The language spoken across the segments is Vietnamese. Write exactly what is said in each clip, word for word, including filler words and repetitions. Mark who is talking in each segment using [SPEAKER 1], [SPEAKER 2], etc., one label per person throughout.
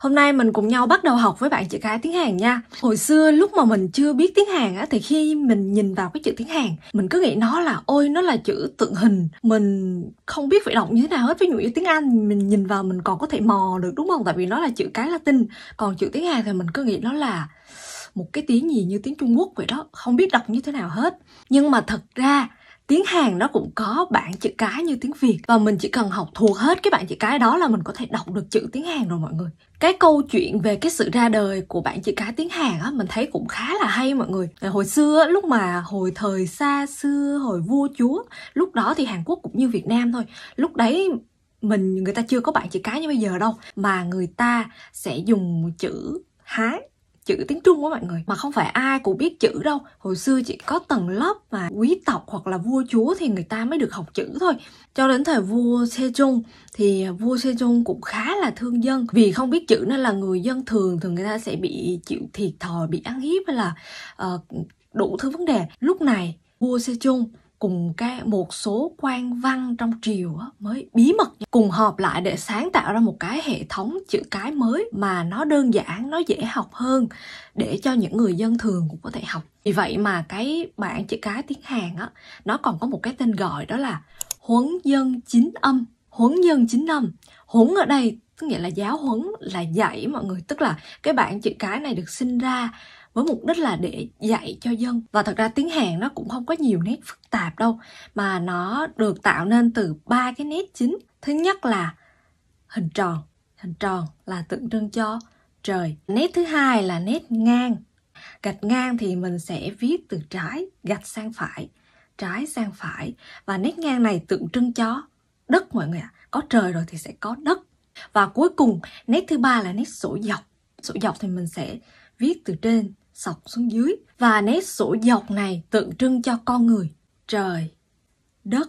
[SPEAKER 1] Hôm nay mình cùng nhau bắt đầu học với bạn chữ cái tiếng Hàn nha. Hồi xưa lúc mà mình chưa biết tiếng Hàn á, thì khi mình nhìn vào cái chữ tiếng Hàn, mình cứ nghĩ nó là ôi nó là chữ tượng hình, mình không biết phải đọc như thế nào hết. Ví dụ như tiếng Anh mình nhìn vào mình còn có thể mò được đúng không? Tại vì nó là chữ cái Latin. Còn chữ tiếng Hàn thì mình cứ nghĩ nó là một cái tiếng gì như tiếng Trung Quốc vậy đó, không biết đọc như thế nào hết. Nhưng mà thật ra tiếng Hàn nó cũng có bảng chữ cái như tiếng Việt, và mình chỉ cần học thuộc hết cái bảng chữ cái đó là mình có thể đọc được chữ tiếng Hàn rồi mọi người. Cái câu chuyện về cái sự ra đời của bảng chữ cái tiếng Hàn á, mình thấy cũng khá là hay mọi người. Hồi xưa lúc mà hồi thời xa xưa, hồi vua chúa, lúc đó thì Hàn Quốc cũng như Việt Nam thôi. Lúc đấy mình người ta chưa có bảng chữ cái như bây giờ đâu, mà người ta sẽ dùng chữ Hán, chữ tiếng Trung á mọi người, mà không phải ai cũng biết chữ đâu. Hồi xưa chỉ có tầng lớp mà quý tộc hoặc là vua chúa thì người ta mới được học chữ thôi. Cho đến thời vua Sejong thì vua Sejong cũng khá là thương dân, vì không biết chữ nên là người dân thường thường người ta sẽ bị chịu thiệt thòi, bị ăn hiếp hay là uh, đủ thứ vấn đề. Lúc này vua Sejong cùng cái một số quan văn trong triều á, mới bí mật cùng họp lại để sáng tạo ra một cái hệ thống chữ cái mới mà nó đơn giản, nó dễ học hơn, để cho những người dân thường cũng có thể học. Vì vậy mà cái bảng chữ cái tiếng Hàn á, nó còn có một cái tên gọi đó là huấn dân chính âm. Huấn dân chính âm, huấn ở đây tức nghĩa là giáo huấn, là dạy mọi người. Tức là cái bảng chữ cái này được sinh ra với mục đích là để dạy cho dân. Và thật ra tiếng Hàn nó cũng không có nhiều nét phức tạp đâu, mà nó được tạo nên từ ba cái nét chính. Thứ nhất là hình tròn. Hình tròn là tượng trưng cho trời. Nét thứ hai là nét ngang. Gạch ngang thì mình sẽ viết từ trái gạch sang phải, trái sang phải. Và nét ngang này tượng trưng cho đất mọi người ạ. Có trời rồi thì sẽ có đất. Và cuối cùng nét thứ ba là nét sổ dọc. Sổ dọc thì mình sẽ viết từ trên sọc xuống dưới. Và nét sổ dọc này tượng trưng cho con người, trời, đất,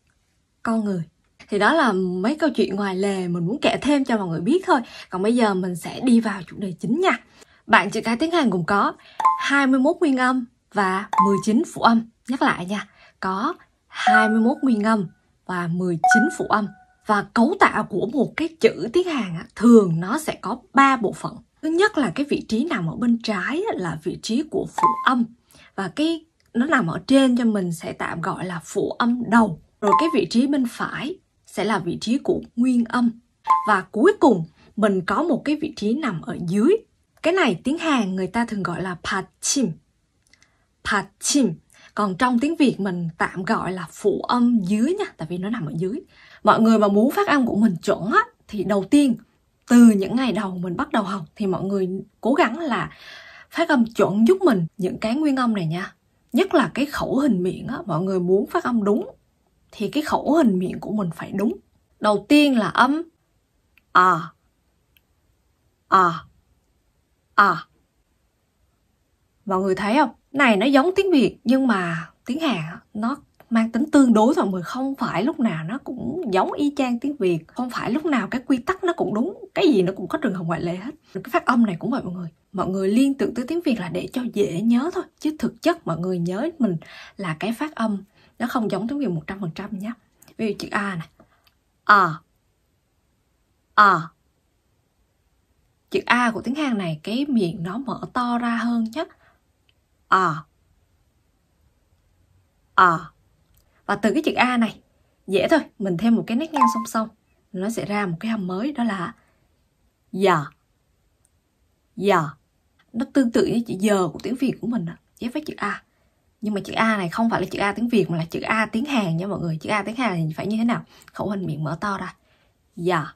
[SPEAKER 1] con người. Thì đó là mấy câu chuyện ngoài lề mình muốn kể thêm cho mọi người biết thôi. Còn bây giờ mình sẽ đi vào chủ đề chính nha. Bảng chữ cái tiếng Hàn gồm có hai mươi mốt nguyên âm và mười chín phụ âm. Nhắc lại nha, có hai mươi mốt nguyên âm và mười chín phụ âm. Và cấu tạo của một cái chữ tiếng Hàn á, thường nó sẽ có ba bộ phận. Thứ nhất là cái vị trí nằm ở bên trái là vị trí của phụ âm, và cái nó nằm ở trên cho mình sẽ tạm gọi là phụ âm đầu. Rồi cái vị trí bên phải sẽ là vị trí của nguyên âm, và cuối cùng mình có một cái vị trí nằm ở dưới. Cái này tiếng Hàn người ta thường gọi là 받침. 받침. Còn trong tiếng Việt mình tạm gọi là phụ âm dưới nha, tại vì nó nằm ở dưới. Mọi người mà muốn phát âm của mình chuẩn á, thì đầu tiên từ những ngày đầu mình bắt đầu học thì mọi người cố gắng là phát âm chuẩn giúp mình những cái nguyên âm này nha. Nhất là cái khẩu hình miệng á, mọi người muốn phát âm đúng thì cái khẩu hình miệng của mình phải đúng. Đầu tiên là âm à, à, à. Mọi người thấy không? Này nó giống tiếng Việt nhưng mà tiếng Hàn nó mang tính tương đối thôi, mọi người, không phải lúc nào nó cũng giống y chang tiếng Việt, không phải lúc nào cái quy tắc nó cũng đúng, cái gì nó cũng có trường hợp ngoại lệ hết. Cái phát âm này cũng vậy mọi người. Mọi người liên tưởng tới tiếng Việt là để cho dễ nhớ thôi, chứ thực chất mọi người nhớ mình là cái phát âm nó không giống tiếng Việt một trăm phần trăm nhé. Ví dụ chữ A này, à, à. Chữ A của tiếng Hàn này cái miệng nó mở to ra hơn nhé. À, à. Và từ cái chữ A này dễ thôi, mình thêm một cái nét ngang song song, nó sẽ ra một cái âm mới, đó là dạ. Dạ. Nó tương tự với chữ giờ của tiếng Việt của mình đó, ghép với chữ A. Nhưng mà chữ A này không phải là chữ A tiếng Việt mà là chữ A tiếng Hàn nha mọi người. Chữ A tiếng Hàn thì phải như thế nào? Khẩu hình miệng mở to ra. Dạ.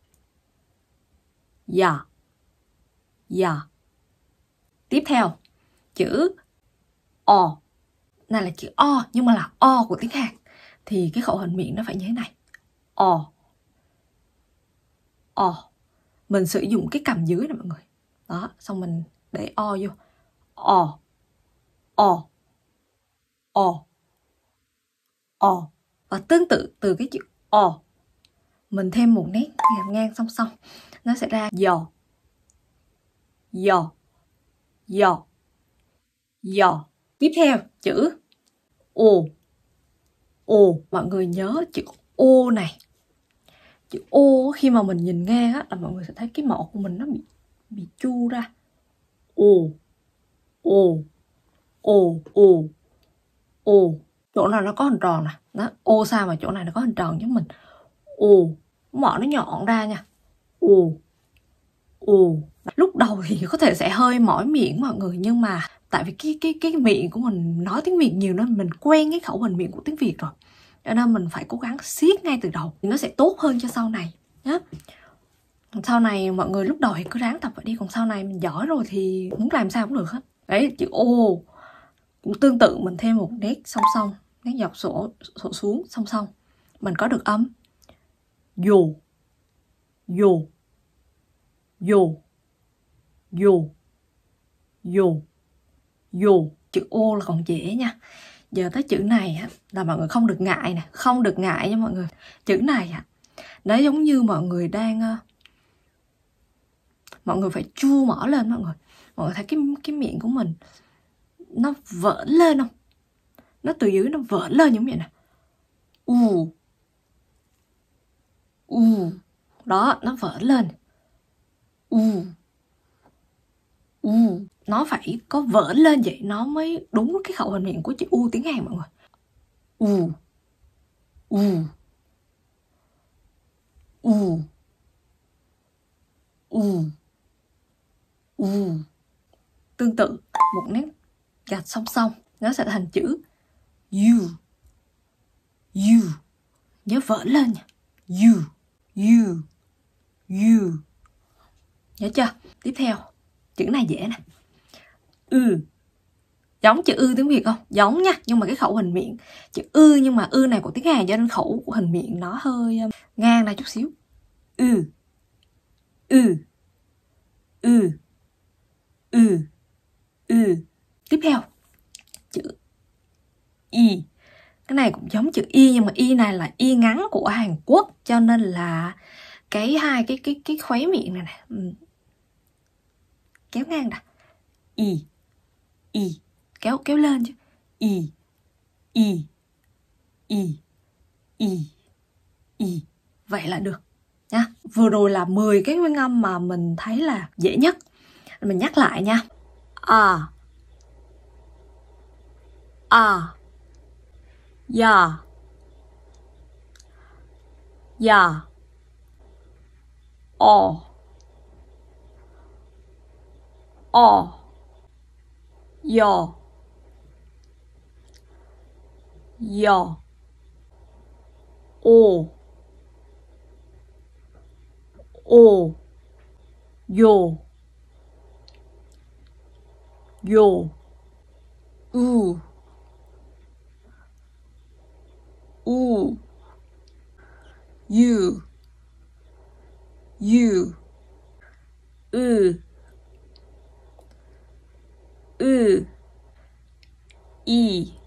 [SPEAKER 1] Dạ. Dạ. Tiếp theo chữ O. Này là chữ O nhưng mà là O của tiếng Hàn, thì cái khẩu hình miệng nó phải như thế này. O. O. Mình sử dụng cái cầm dưới này mọi người. Đó, xong mình để O vô. O. O. O. O. Và tương tự từ cái chữ O, mình thêm một nét ngang, ngang song song, nó sẽ ra giò. Giò. Giò. Giò. Tiếp theo chữ O. O. Mọi người nhớ chữ O này. Chữ ô khi mà mình nhìn ngang á là mọi người sẽ thấy cái mỏ của mình nó bị bị chu ra. Ồ, ồ, ồ, ồ, ồ. Chỗ nào nó có hình tròn nè, nó ô sao mà chỗ này nó có hình tròn giống mình. Ồ, mỏ nó nhọn ra nha. Ồ, ồ. Lúc đầu thì có thể sẽ hơi mỏi miệng mọi người, nhưng mà tại vì cái cái cái miệng của mình nói tiếng Việt nhiều nên mình quen cái khẩu hình miệng của tiếng Việt rồi, cho nên mình phải cố gắng siết ngay từ đầu thì nó sẽ tốt hơn cho sau này nhé. Sau này mọi người lúc đầu thì cứ ráng tập vậy đi, còn sau này mình giỏi rồi thì muốn làm sao cũng được hết. Đấy, chữ ô cũng tương tự, mình thêm một nét song song, nét dọc sổ sổ xuống song song, mình có được âm dù, dù, dù, dù, dù, dù. Chữ ô là còn dễ nha. Giờ tới chữ này á là mọi người không được ngại nè, không được ngại nha mọi người. Chữ này á nó giống như mọi người đang uh, mọi người phải chu mỏ lên mọi người. Mọi người thấy cái cái miệng của mình nó vỡn lên không? Nó từ dưới nó vỡn lên giống vậy nè. U. U. Đó, nó vỡn lên. U. U. Nó phải có vỡn lên vậy nó mới đúng cái khẩu hình miệng của chữ U tiếng Hàn mọi người. U. U. U. U. U. Tương tự, một nét gạch song song nó sẽ thành chữ U. U. Nhớ vỡn lên nha. U. U. U. Nhớ chưa? Tiếp theo, chữ này dễ nè. Ừ. Giống chữ ư tiếng Việt không? Giống nha, nhưng mà cái khẩu hình miệng chữ ư, nhưng mà ư này của tiếng Hàn cho nên khẩu của hình miệng nó hơi um, ngang ra chút xíu. Ừ. Ừ. Ừ. Ừ. Ừ. Tiếp theo, chữ y. Cái này cũng giống chữ y, nhưng mà y này là y ngắn của Hàn Quốc, cho nên là cái hai cái cái cái khóe miệng này nè, ừ, kéo ngang nè. Y. Y. Kéo kéo lên chứ. Y. Y. Y. Y. Y. Vậy là được nha. Vừa rồi là mười cái nguyên âm mà mình thấy là dễ nhất. Mình nhắc lại nha. À. À. Ya. Ya. O. O. Yo. Yo. O. O. Yo. Yo. U. U. U. U. Ừ. Ừ. Y.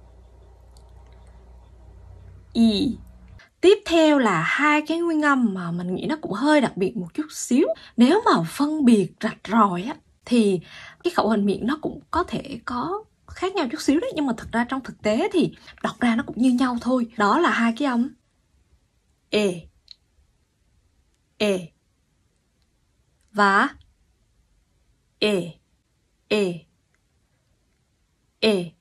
[SPEAKER 1] Y. Tiếp theo là hai cái nguyên âm mà mình nghĩ nó cũng hơi đặc biệt một chút xíu. Nếu mà phân biệt rạch ròi á thì cái khẩu hình miệng nó cũng có thể có khác nhau chút xíu đấy, nhưng mà thực ra trong thực tế thì đọc ra nó cũng như nhau thôi. Đó là hai cái âm e, e và e, e, e,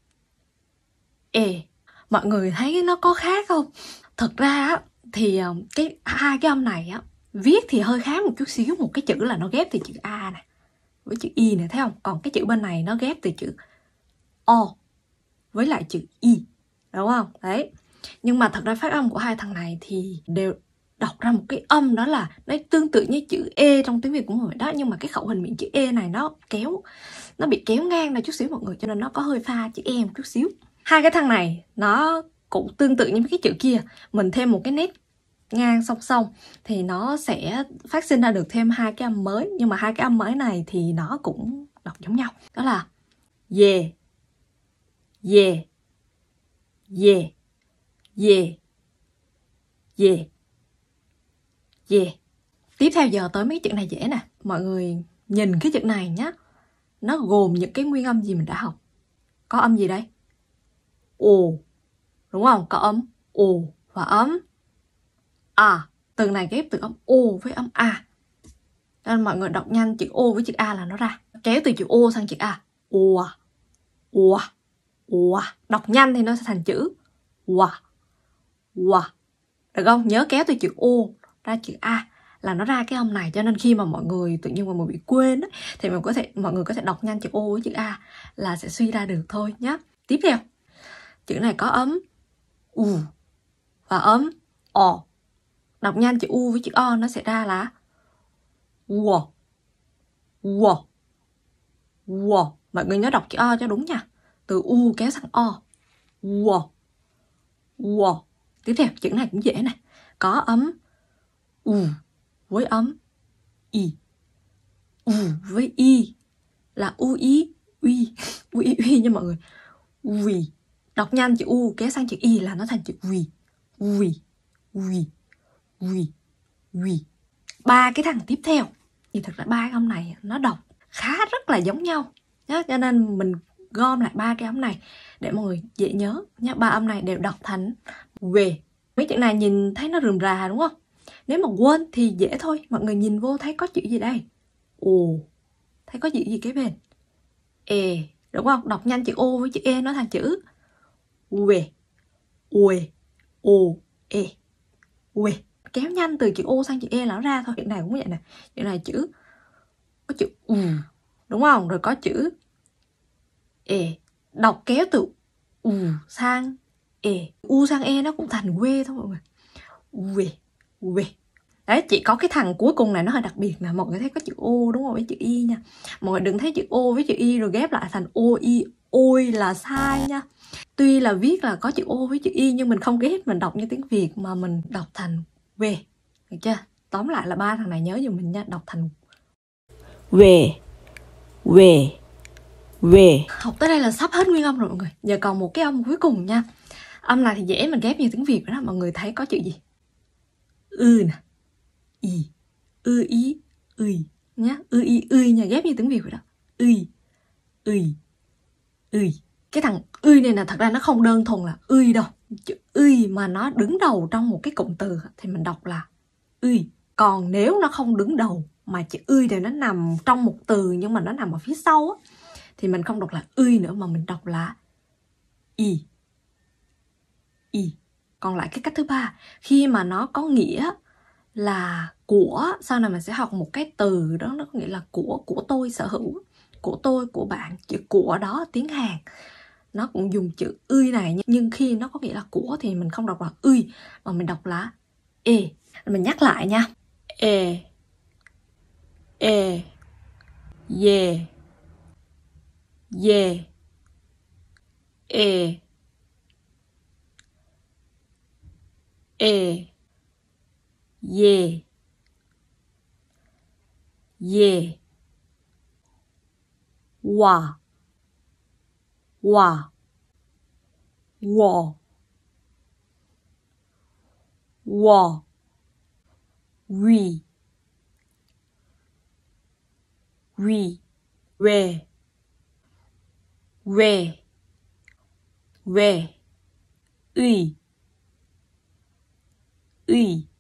[SPEAKER 1] e. Mọi người thấy nó có khác không? Thật ra á thì cái hai cái âm này á viết thì hơi khác một chút xíu. Một cái chữ là nó ghép từ chữ A nè với chữ Y nè, thấy không? Còn cái chữ bên này nó ghép từ chữ O với lại chữ Y, đúng không? Đấy. Nhưng mà thật ra phát âm của hai thằng này thì đều đọc ra một cái âm, đó là nó tương tự như chữ E trong tiếng Việt của mình đó, nhưng mà cái khẩu hình miệng chữ E này nó kéo, nó bị kéo ngang ra chút xíu mọi người, cho nên nó có hơi pha chữ E một chút xíu. Hai cái thằng này nó cũng tương tự như cái chữ kia, mình thêm một cái nét ngang song song thì nó sẽ phát sinh ra được thêm hai cái âm mới. Nhưng mà hai cái âm mới này thì nó cũng đọc giống nhau, đó là yeah, yeah, yeah, yeah, yeah, yeah. Tiếp theo giờ tới mấy chữ này dễ nè. Mọi người nhìn cái chữ này nhá, nó gồm những cái nguyên âm gì mình đã học. Có âm gì đây? Ồ, đúng không? Có âm ồ và âm à. Từ này ghép từ âm O với âm A. Nên mọi người đọc nhanh chữ O với chữ A là nó ra. Kéo từ chữ O sang chữ A. Ua, ua, ua. Đọc nhanh thì nó sẽ thành chữ Ua, Ua. Được không? Nhớ kéo từ chữ O ra chữ A là nó ra cái âm này. Cho nên khi mà mọi người tự nhiên mà mọi người bị quên ấy, thì mình có thể mọi người có thể đọc nhanh chữ O với chữ A là sẽ suy ra được thôi nhé. Tiếp theo, chữ này có ấm U và ấm O. Đọc nhanh chữ U với chữ O nó sẽ ra là Ua, Ua, Ua. Mọi người nhớ đọc chữ O cho đúng nha. Từ U kéo sang O. Ua, Ua. Tiếp theo, chữ này cũng dễ này. Có ấm U với ấm I. U với I là U I uy. U I uy nha mọi người. Uy. Đọc nhanh chữ U kéo sang chữ I là nó thành chữ uy. Uy, uy, uy, uy. Ba cái thằng tiếp theo thì thật ra ba cái âm này nó đọc khá rất là giống nhau nhá, cho nên mình gom lại ba cái âm này để mọi người dễ nhớ nhá. Ba âm này đều đọc thành về. Mấy chữ này nhìn thấy nó rườm rà đúng không? Nếu mà quên thì dễ thôi, mọi người nhìn vô thấy có chữ gì đây? Ồ, thấy có chữ gì kế bên? E, đúng không? Đọc nhanh chữ O với chữ E nó thành chữ uê, uê, o, e, uê. Kéo nhanh từ chữ O sang chữ E là nó ra thôi. Chữ này cũng vậy nè. Chữ này chữ có chữ U, đúng không? Rồi có chữ E. Đọc kéo từ U sang E. U sang E nó cũng thành quê thôi mọi người. Uê, uê. Đấy, chỉ có cái thằng cuối cùng này nó hơi đặc biệt nè. Mọi người thấy có chữ O đúng không? Với chữ Y nha. Mọi người đừng thấy chữ O với chữ Y rồi ghép lại thành O, Y, ôi là sai nha. Tuy là viết là có chữ O với chữ Y nhưng mình không ghép, mình đọc như tiếng Việt mà mình đọc thành về. Được chưa? Tóm lại là ba thằng này nhớ giùm mình nha, đọc thành
[SPEAKER 2] về, về, về.
[SPEAKER 1] Học tới đây là sắp hết nguyên âm rồi mọi người. Giờ còn một cái âm cuối cùng nha. Âm này thì dễ mình ghép như tiếng Việt rồi đó. Mọi người thấy có chữ gì? Ư nè, Y, ư ý, ư nhá. Ư y, ư nha, ghép như tiếng Việt rồi đó. Ư, ư, ư. Cái thằng ư này là thật ra nó không đơn thuần là ư đâu. Chữ ư mà nó đứng đầu trong một cái cụm từ thì mình đọc là ư. Còn nếu nó không đứng đầu mà chữ ư này nó nằm trong một từ nhưng mà nó nằm ở phía sau á, thì mình không đọc là ư nữa mà mình đọc là y. Y. Còn lại cái cách thứ ba, khi mà nó có nghĩa là của, sau này mình sẽ học một cái từ đó, nó có nghĩa là của, của tôi sở hữu, của tôi, của bạn. Chữ của đó tiếng Hàn nó cũng dùng chữ ư này, nhưng khi nó có nghĩa là của thì mình không đọc là ư mà mình đọc là e. Mình nhắc lại nha. E, e, yeah, yeah, e, e, yeah, yeah, wa, wa, wo, wo, we, we, we, we, we, uy, uy.